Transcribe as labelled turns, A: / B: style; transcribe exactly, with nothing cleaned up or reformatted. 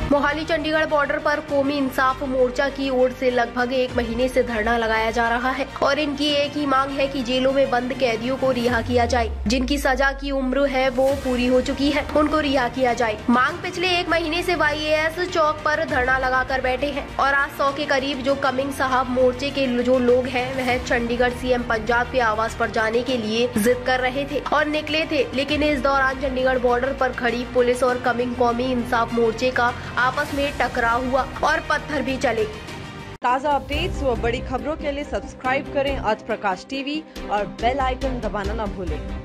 A: Mohali Chandigarh border पर कौमी इंसाफ मोर्चा की ओर से लगभग एक महीने से धरना लगाया जा रहा है और इनकी एक ही मांग है कि जेलों में बंद कैदियों को रिहा किया जाए। जिनकी सजा की उम्र है वो पूरी हो चुकी है, उनको रिहा किया जाए। मांग पिछले एक महीने से वाई ए एस चौक पर धरना लगाकर बैठे हैं और आज सौ के करीब जो कमिंग साहब मोर्चे के जो लोग हैं वह चंडीगढ़ सी एम पंजाब के आवास पर जाने के लिए जिद कर रहे थे और निकले थे, लेकिन इस दौरान चंडीगढ़ बॉर्डर पर खड़ी पुलिस और कमिंग कौमी इंसाफ मोर्चे का आपस में टकराव हुआ और पत्थर भी चले।
B: ताज़ा अपडेट्स व बड़ी खबरों के लिए सब्सक्राइब करें आज प्रकाश टीवी और बेल आइकन दबाना न भूलें।